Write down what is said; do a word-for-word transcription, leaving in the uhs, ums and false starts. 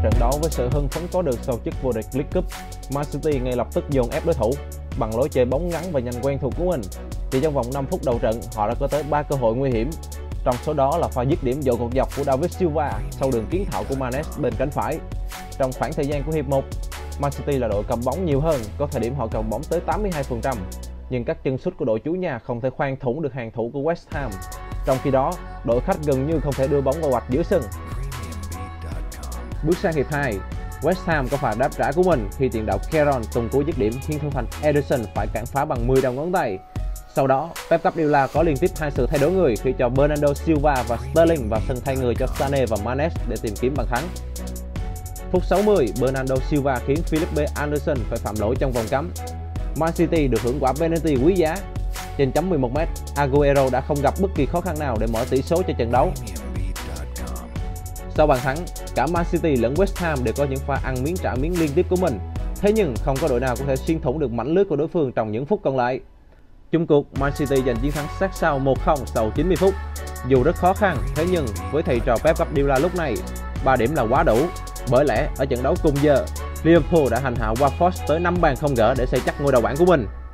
trận đấu với sự hưng phấn có được sau chức vô địch League Cup, Man City ngay lập tức dồn ép đối thủ bằng lối chơi bóng ngắn và nhanh quen thuộc của mình. Chỉ trong vòng năm phút đầu trận, họ đã có tới ba cơ hội nguy hiểm. Trong số đó là pha dứt điểm dội cột dọc của David Silva sau đường kiến thạo của Mané bên cánh phải. Trong khoảng thời gian của hiệp một, Man City là đội cầm bóng nhiều hơn, có thời điểm họ cầm bóng tới tám mươi hai phần trăm, nhưng các chân sút của đội chủ nhà không thể khoan thủng được hàng thủ của West Ham. Trong khi đó, đội khách gần như không thể đưa bóng vào vạch giữa sân. Bước sang hiệp hai, West Ham có pha đáp trả của mình khi tiền đạo Keron tung cú dứt điểm khiến thủ thành Ederson phải cản phá bằng mười đầu ngón tay. Sau đó, Pep Guardiola có liên tiếp hai sự thay đổi người khi cho Bernardo Silva và Sterling vào sân thay người cho Sané và Mané để tìm kiếm bàn thắng. Phút sáu mươi, Bernardo Silva khiến Felipe Anderson phải phạm lỗi trong vòng cấm. Man City được hưởng quả penalty quý giá. Trên chấm mười một mét, Aguero đã không gặp bất kỳ khó khăn nào để mở tỷ số cho trận đấu. Sau bàn thắng, cả Man City lẫn West Ham đều có những pha ăn miếng trả miếng liên tiếp của mình. Thế nhưng không có đội nào có thể xuyên thủng được mảnh lưới của đối phương trong những phút còn lại. Chung cuộc, Man City giành chiến thắng sát sao một không sau chín mươi phút. Dù rất khó khăn, thế nhưng với thầy trò Pep Guardiola lúc này, ba điểm là quá đủ. Bởi lẽ ở trận đấu cùng giờ, Liverpool đã hành hạ Watford tới năm bàn không gỡ để xây chắc ngôi đầu bảng của mình.